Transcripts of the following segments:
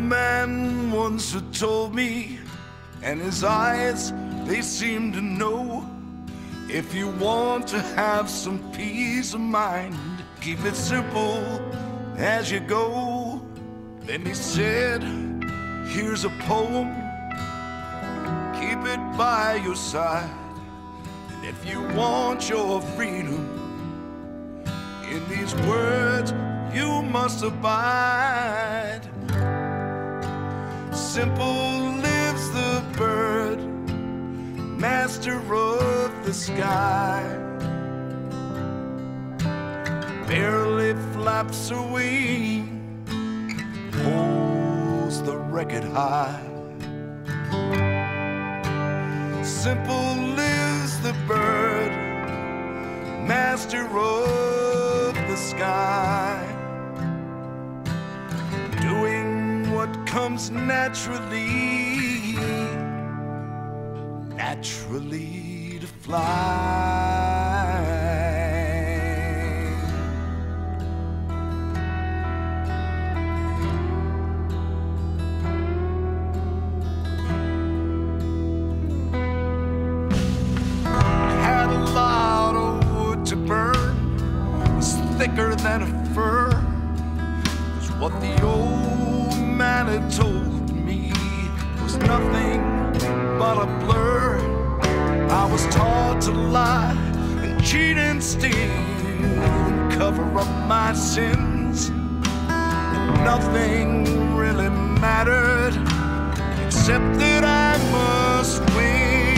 man once had told me, and his eyes, they seem to know, if you want to have some peace of mind, keep it simple as you go. Then he said, here's a poem, keep it by your side. And if you want your freedom, in these words you must abide. Simple lives the bird, master of the sky, barely flaps her wing, holds the record high. Simple lives the bird, master of the sky, doing what comes naturally, naturally to fly. Had a lot of wood to burn, was thicker than a fir, was what the old man had told me, was nothing but a blur. I was taught to lie and cheat and steal and cover up my sins, and nothing really mattered except that I must win.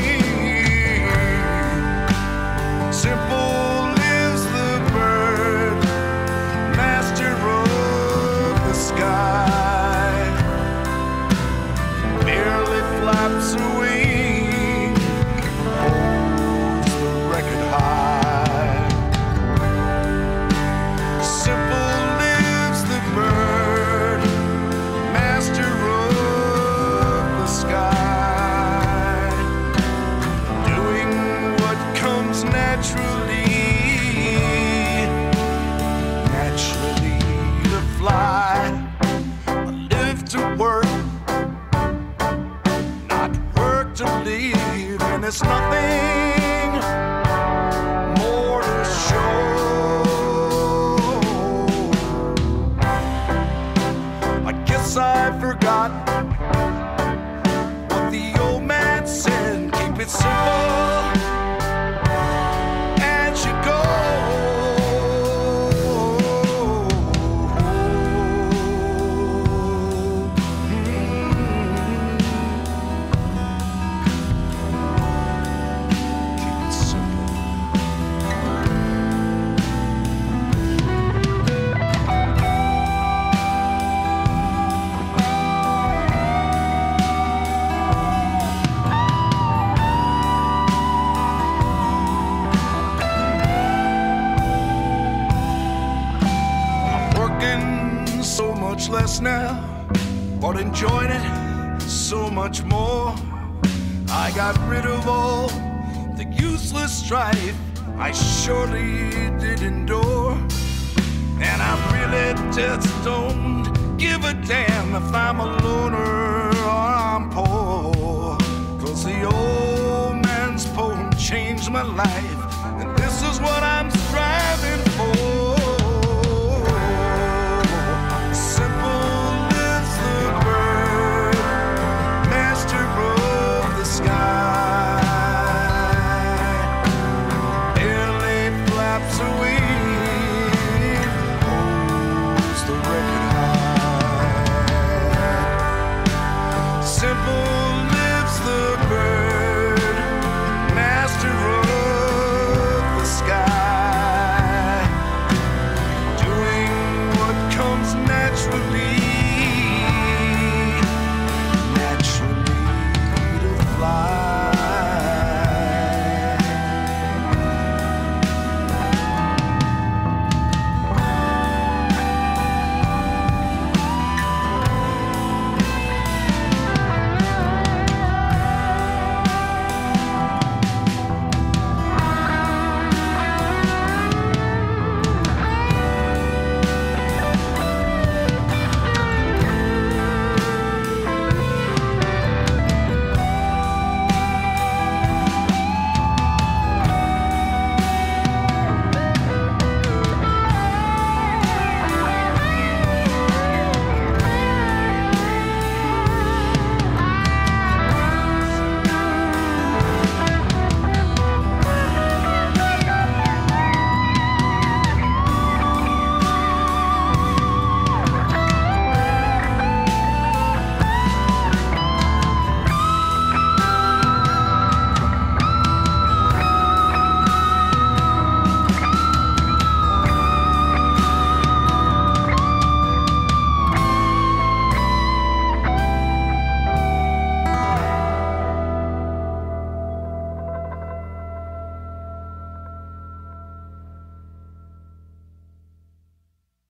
Simple lives the bird, master of the sky, barely flaps a wing, holds the record high. Simple lives the bird, master of the sky, doing what comes naturally, naturally to fly. I live to work, not work to live, and there's nothing more to show. I guess I forgot what the old man said, keep it simple as you go. Keep it simple. Working so much less now, but enjoying it so much more. I got rid of all the useless strife I surely did endure, and I really just don't give a damn if I'm a loner or I'm poor, 'cause the old man's poem changed my life, and this is what I'm striving for.